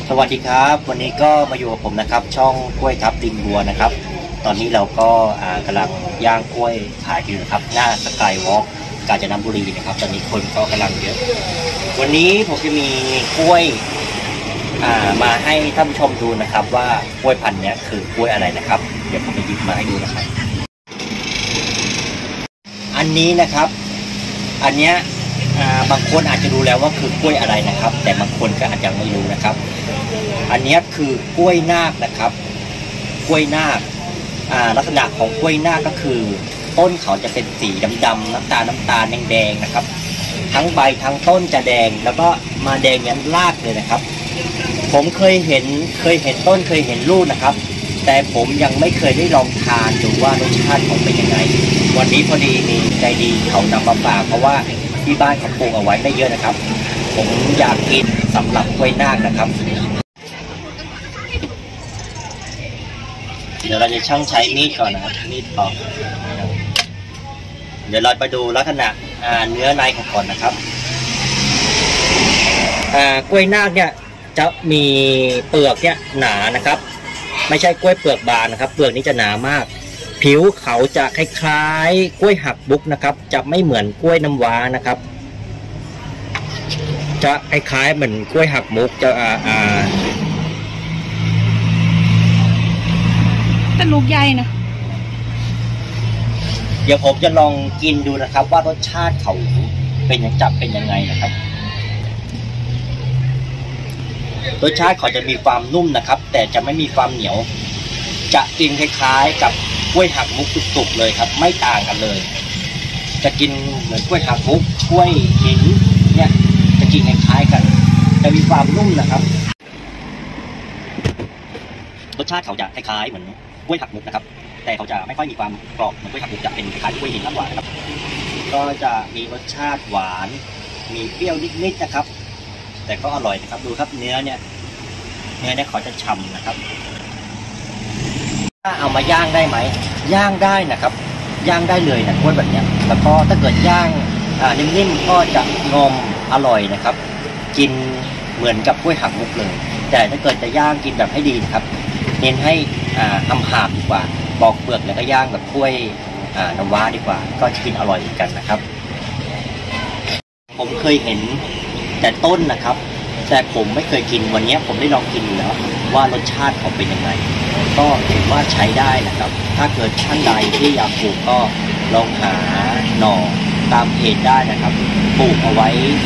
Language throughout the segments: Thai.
สวัสดีครับวันนี้ก็มาอยู่กับผมนะครับช่องกล้วยทับดินบัวนะครับตอนนี้เราก็กำลังย่างกล้วยขายอยู่นะครับหน้าสกายวอล์กกาญจนบุรีนะครับตอนนี้คนก็กำลังเยอะวันนี้ผมจะมีกล้วยมาให้ท่านผู้ชมดูนะครับว่ากล้วยพันธุ์นี้คือกล้วยอะไรนะครับเดี๋ยวผมจะหยิบมาให้ดูนะครับอันนี้นะครับอันเนี้ยบางคนอาจจะรู้แล้วว่าคือกล้วยอะไรนะครับแต่บางคนก็อาจจะไม่รู้นะครับอันนี้คือกล้วยนาคนะครับกล้วยนาคลักษณะของกล้วยนาคก็คือต้นเขาจะเป็นสีดำๆน้ำตาลแดงๆนะครับทั้งใบทั้งต้นจะแดงแล้วก็มาแดงยันรากเลยนะครับผมเคยเห็นต้นเคยเห็นลูกนะครับแต่ผมยังไม่เคยได้ลองทานดูว่ารสชาติของเป็นยังไงวันนี้พอดีมีใจดีเขานำมาฝากเพราะว่าที่บ้านเขาปลูกเอาไว้ได้เยอะนะครับผมอยากกินสำหรับกล้วยนาคนะครับเดี๋ยวเราจะช่างใช้มีดก่อนนะครับมีดปอกเดี๋ยวเราไปดูลักษณะเนื้อในของก่อนนะครับกล้วยนาคเนี่ยจะมีเปลือกเนี่ยหนานะครับไม่ใช่กล้วยเปลือกบางนะครับเปลือกนี้จะหนามากผิวเขาจะคล้ายๆกล้วยหักมุกนะครับจะไม่เหมือนกล้วยน้ำว้านะครับจะคล้ายๆเหมือนกล้วยหักมุกจะแต่ลูกใหญ่นะเดี๋ยวผมจะลองกินดูนะครับว่ารสชาติเขาเป็นยังไงนะครับรสชาติเขาจะมีความนุ่มนะครับแต่จะไม่มีความเหนียวจะกินคล้ายๆกับกล้วยหักมุกสุกๆเลยครับไม่ต่างกันเลยจะกินเหมือนกล้วยหักมุกกล้วยหินเนี่ยจะกินคล้ายๆกันจะมีความนุ่มนะครับรสชาติเขาจะคล้ายๆเหมือนกล้วยหักมุกนะครับแต่เขาจะไม่ค่อยมีความกรอบเหมือนกล้วยหักมุกจะเป็นคล้ายกล้วยหินมากกว่านะครับก็จะมีรสชาติหวานมีเปรี้ยวนิดๆนะครับแต่ก็อร่อยนะครับดูครับเนื้อเนี่ยเขาจะฉ่ำนะครับถ้าเอามาย่างได้ไหมย่างได้นะครับย่างได้เลยนะกล้วยแบบนี้แล้วก็ถ้าเกิดย่างนิ่มๆก็จะงอมอร่อยนะครับกินเหมือนกับกล้วยหักมุกเลยแต่ถ้าเกิดจะย่างกินแบบให้ดีนะครับเน้นให้หามดีกว่าปอกเปลือกแล้วก็ย่างแบบกล้วยน้ำว้าดีกว่าก็จะกินอร่อยเหมือนกันนะครับผมเคยเห็นแต่ต้นนะครับแต่ผมไม่เคยกินวันนี้ผมได้ลองกินอยู่แล้วว่ารสชาติเขาเป็นยังไงก็ถือว่าใช้ได้นะครับถ้าเกิดท่านใดที่อยากปลูกก็ลองหาหน่อตามเพจได้นะครับปลูกเอาไว้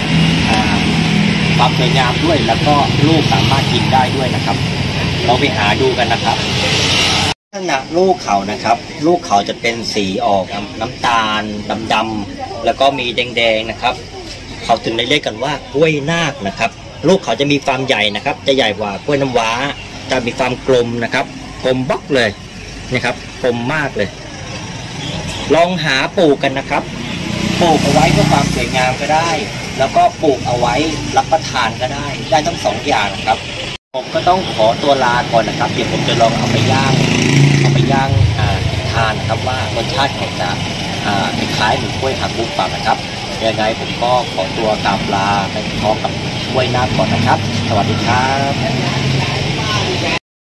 ความสวยงามด้วยแล้วก็ลูกสามารถกินได้ด้วยนะครับเราไปหาดูกันนะครับลักษณะลูกเขานะครับลูกเขาจะเป็นสีออกน้ำตาลดำๆแล้วก็มีแดงๆนะครับเขาถึงได้เรียกกันว่ากล้วยนาคนะครับลูกเขาจะมีความใหญ่นะครับจะใหญ่กว่ากล้วยน้ำว้าจะมีความกลมนะครับกลมบล็อกเลยนะครับกลมมากเลยลองหาปลูกกันนะครับปลูกเอาไว้เพื่อความสวยงามก็ได้แล้วก็ปลูกเอาไว้รับประทานก็ได้ทั้งสองอย่างนะครับผมก็ต้องขอตัวลาก่อนนะครับเดี๋ยวผมจะลองเอาไปย่างทานนะครับว่ารสชาติของจะคล้ายเหมือนกล้วยหักมุกปากนะครับยังไงผมก็ขอตัวกราบลาไปพร้อมกับกล้วยนาคก่อนนะครับสวัสดีครับ